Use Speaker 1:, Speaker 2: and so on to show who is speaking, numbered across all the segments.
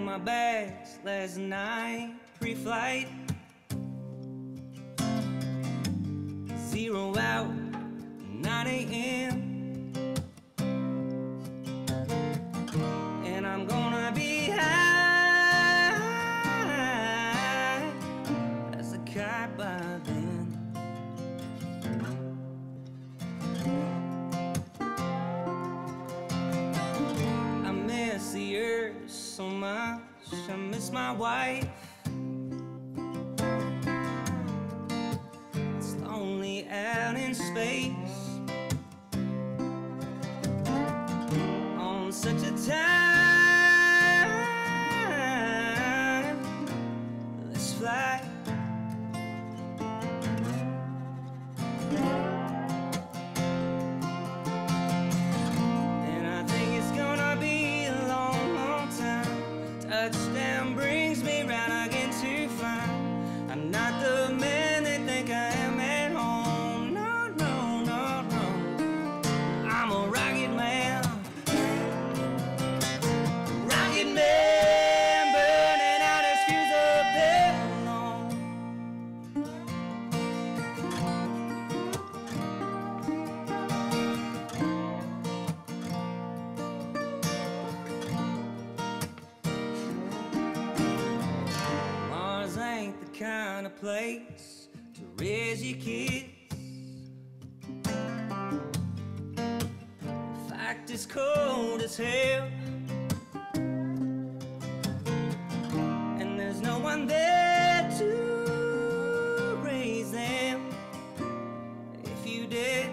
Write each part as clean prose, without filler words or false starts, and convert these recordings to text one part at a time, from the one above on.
Speaker 1: my bags last night, pre-flight. 0 out, 9 a.m. And I'm gonna be high as a kite by then. I miss the earth so much, I miss my wife. It's lonely out in space on such a timeless flight. And I think it's gonna be a long, long time. Touchdown brings me round again to find I'm not the man they think I am at home. No, no, no, no. I'm a rocket man. Rocket man, burning out his fuse up there alone. Mars ain't the kind of place to raise your kids. In fact, it's cold as hell, and there's no one there to raise them if you did.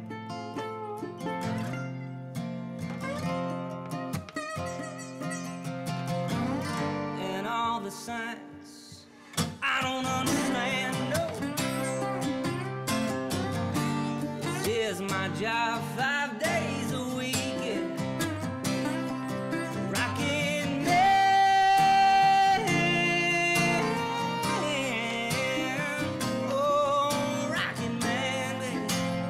Speaker 1: And all the signs I don't understand, no. This is my job 5 days a week. Rocket man, oh, rocket man, baby.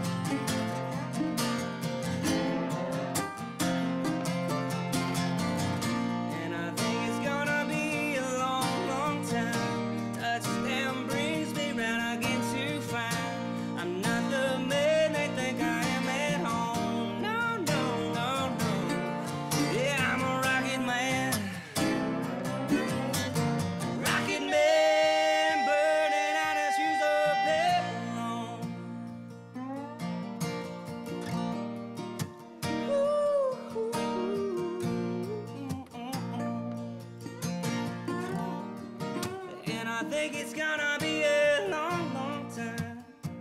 Speaker 1: And I think it's gonna be a long, long time. Touchdown brings me round again to find I'm not the man they think I am at home. No, no, no, no. Yeah, I'm a rocket man. Rocket man, burning out his fuse up there alone. And I think it's gonna be a long, long time.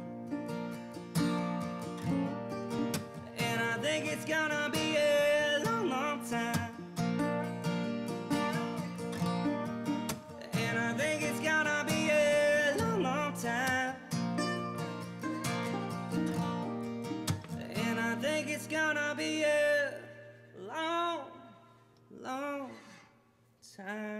Speaker 1: And I think it's gonna be a long, long time. And I think it's gonna be a long, long time. And I think it's gonna be a long, long time.